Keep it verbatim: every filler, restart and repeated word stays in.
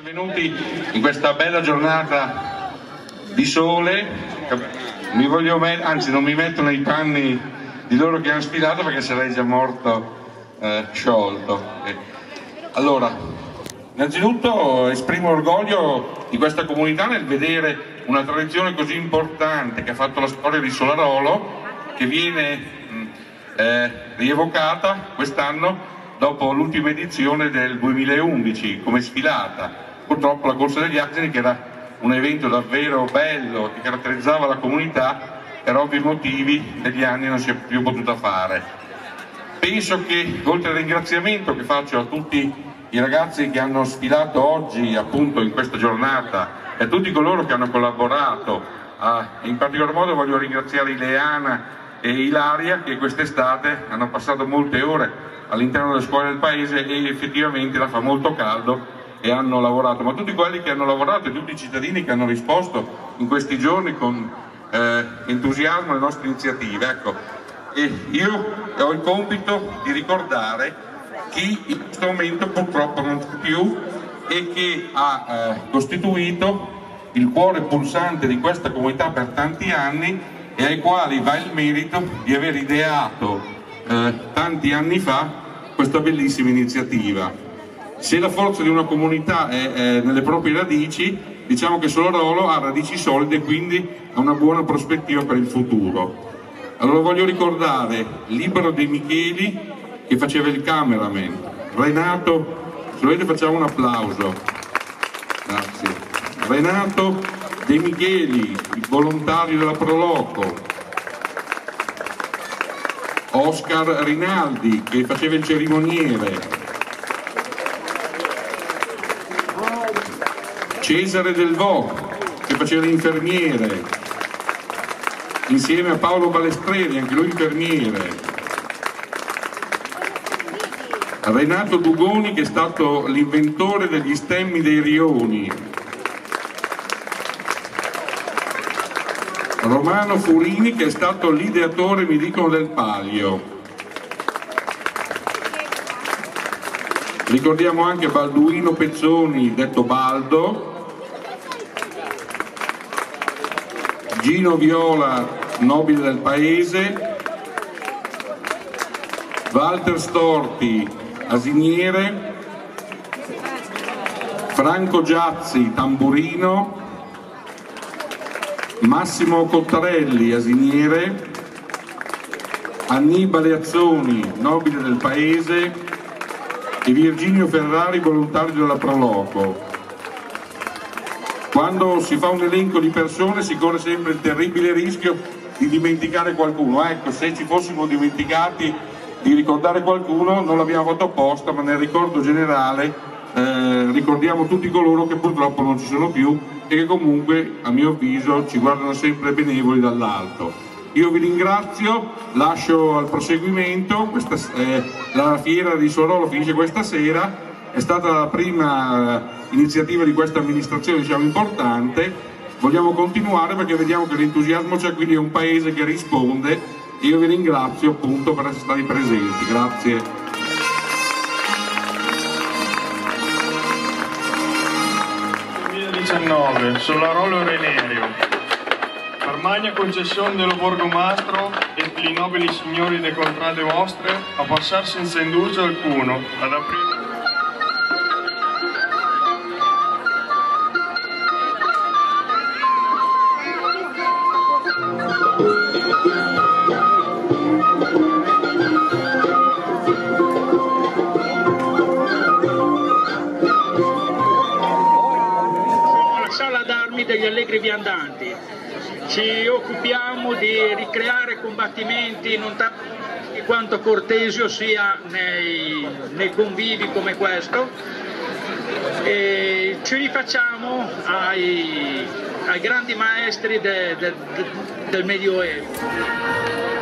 Benvenuti in questa bella giornata di sole. Mi voglio met- anzi non mi metto nei panni di loro che hanno sfilato perché sarei già morto eh, sciolto. Eh. Allora, innanzitutto esprimo orgoglio di questa comunità nel vedere una tradizione così importante che ha fatto la storia di Solarolo, che viene mh, eh, rievocata quest'anno dopo l'ultima edizione del duemilaundici come sfilata. Purtroppo la Corsa degli Asini, che era un evento davvero bello che caratterizzava la comunità, per ovvi motivi negli anni non si è più potuta fare. Penso che, oltre al ringraziamento che faccio a tutti i ragazzi che hanno sfilato oggi appunto in questa giornata e a tutti coloro che hanno collaborato, a, in particolar modo voglio ringraziare Ileana e Ilaria, che quest'estate hanno passato molte ore all'interno delle scuole del paese e effettivamente la fa molto caldo e hanno lavorato, ma tutti quelli che hanno lavorato e tutti i cittadini che hanno risposto in questi giorni con eh, entusiasmo alle nostre iniziative. Ecco, e io ho il compito di ricordare chi in questo momento purtroppo non c'è più e che ha eh, costituito il cuore pulsante di questa comunità per tanti anni e ai quali va il merito di aver ideato eh, tanti anni fa questa bellissima iniziativa. Se la forza di una comunità è, è nelle proprie radici, diciamo che Solarolo ha radici solide e quindi ha una buona prospettiva per il futuro. Allora voglio ricordare Libero De Micheli, che faceva il cameraman, Renato, se volete facciamo un applauso, grazie, Renato De Micheli, il volontario della Proloco, Oscar Rinaldi, che faceva il cerimoniere, Cesare Del Vo, che faceva l'infermiere, insieme a Paolo Balestreri, anche lui infermiere, Renato Dugoni, che è stato l'inventore degli stemmi dei rioni, Romano Furini, che è stato l'ideatore, mi dicono, del palio. Ricordiamo anche Balduino Pezzoni, detto Baldo, Gino Viola, nobile del paese, Walter Storti, asiniere, Franco Giazzi, tamburino, Massimo Cottarelli, asiniere, Annibale Azzoni, nobile del paese, e Virginio Ferrari, volontario della Proloco. Quando si fa un elenco di persone si corre sempre il terribile rischio di dimenticare qualcuno. Ecco, se ci fossimo dimenticati di ricordare qualcuno non l'abbiamo fatto apposta, ma nel ricordo generale eh, ricordiamo tutti coloro che purtroppo non ci sono più e che comunque, a mio avviso, ci guardano sempre benevoli dall'alto. Io vi ringrazio, lascio al proseguimento. Questa, eh, la fiera di Solarolo finisce questa sera, è stata la prima eh, iniziativa di questa amministrazione, diciamo, importante. Vogliamo continuare perché vediamo che l'entusiasmo c'è, quindi è un paese che risponde e io vi ringrazio appunto per essere stati presenti. Grazie. duemiladiciannove, Solarolo e Renerio. Per magna concessione dello Borgomastro e i nobili signori de contrade vostre, a passar senza indugio alcuno, ad aprire... La sala d'armi degli Allegri Viandanti. Ci occupiamo di ricreare combattimenti non tanto quanto cortesio sia nei, nei convivi come questo, e ci rifacciamo ai, ai grandi maestri de, de, de, del Medioevo.